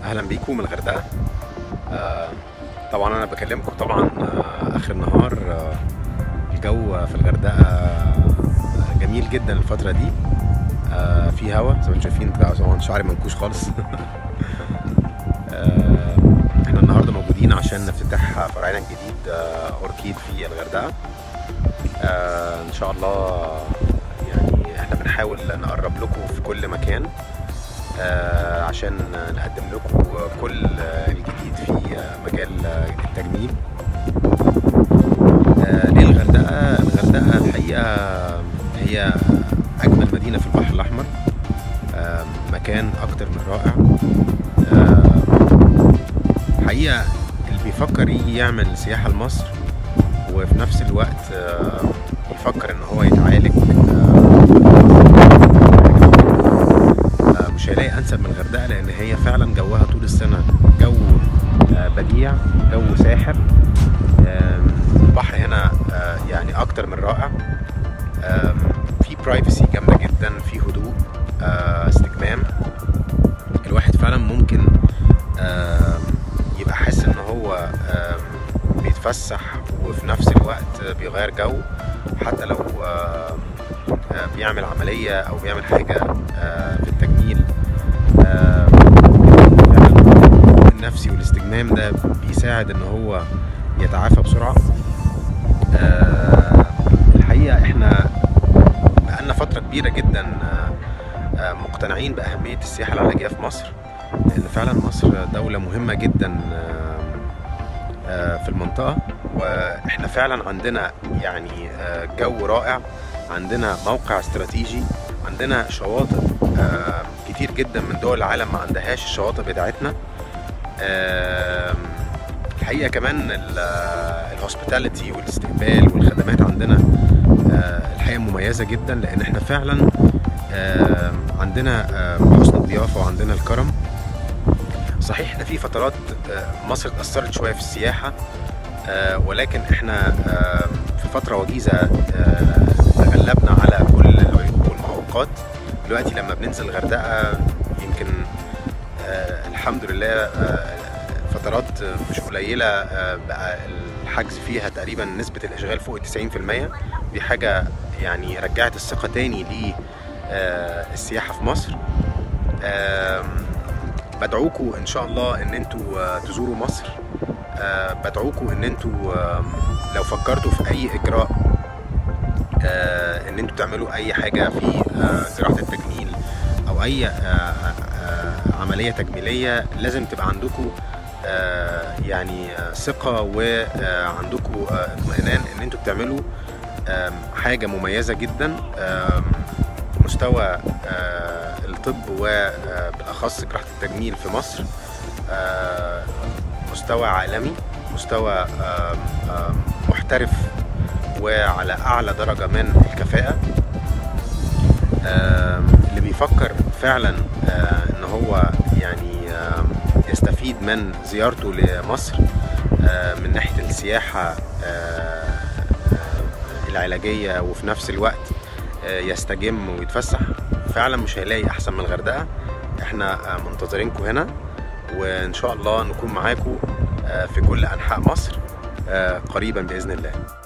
اهلا بيكم من الغردقه. طبعا انا بكلمكم طبعا اخر النهار. الجو في الغردقه جميل جدا الفتره دي. في هوا زي ما انتم شايفين، طبعا شعري منكوش خالص. احنا النهارده موجودين عشان نفتتح فرعنا الجديد اوركيد في الغردقه. ان شاء الله يعني احنا بنحاول نقرب لكم في كل مكان عشان نقدم لكم كل الجديد في مجال التجميل. ليه الغردقة؟ الغردقة الحقيقة هي أجمل مدينة في البحر الأحمر، مكان أكتر من رائع. الحقيقة اللي بيفكر يجي يعمل سياحة لمصر وفي نفس الوقت يفكر إن هو يتعالج، مش هيلاقي انسب من الغردقه، لان هي فعلا جوها طول السنه جو بديع، جو ساحر. البحر هنا يعني اكتر من رائع. في برايفسي جامده جدا، في هدوء، استجمام. الواحد فعلا ممكن يبقى حاسس ان هو بيتفسح وفي نفس الوقت بيغير جو، حتى لو بيعمل عمليه او بيعمل حاجه في التجميل. النفسي والاستجمام ده بيساعد ان هو يتعافى بسرعه. الحقيقه احنا بقالنا فتره كبيره جدا مقتنعين باهميه السياحه العلاجيه في مصر، لان فعلا مصر دوله مهمه جدا في المنطقه، واحنا فعلا عندنا يعني جو رائع، عندنا موقع استراتيجي، عندنا شواطئ كتير جدا من دول العالم ما عندهاش الشواطئ بتاعتنا. الحقيقه كمان الهوسبيتاليتي والاستقبال والخدمات عندنا الحقيقه مميزه جدا، لان احنا فعلا عندنا حسن الضيافه وعندنا الكرم. صحيح احنا في فترات مصر اتأثرت شويه في السياحه، ولكن احنا في فتره وجيزه تغلبنا على كل العيوب والمعوقات. دلوقتي لما بننزل الغردقه يمكن الحمد لله فترات مش قليله بقى الحجز فيها تقريبا نسبه الاشغال فوق 90%. دي حاجه يعني رجعت الثقه تاني للسياحه في مصر. بدعوكم ان شاء الله ان انتوا تزوروا مصر. بدعوكم ان انتوا لو فكرتوا في اي اجراء، ان انتوا تعملوا اي حاجه في جراحه التجميل او اي عمليه تجميليه، لازم تبقى عندكم يعني ثقه وعندكم اطمئنان ان انتوا بتعملوا حاجه مميزه جدا. مستوى الطب وبالاخص جراحه التجميل في مصر مستوى عالمي، مستوى محترف وعلى اعلى درجه من الكفاءه. اللي بيفكر فعلا ان هو يعني يستفيد من زيارته لمصر من ناحيه السياحه العلاجيه وفي نفس الوقت يستجم ويتفسح، فعلا مش هيلاقي احسن من الغردقه. احنا منتظرينكم هنا، وان شاء الله نكون معاكم في كل انحاء مصر قريبا باذن الله.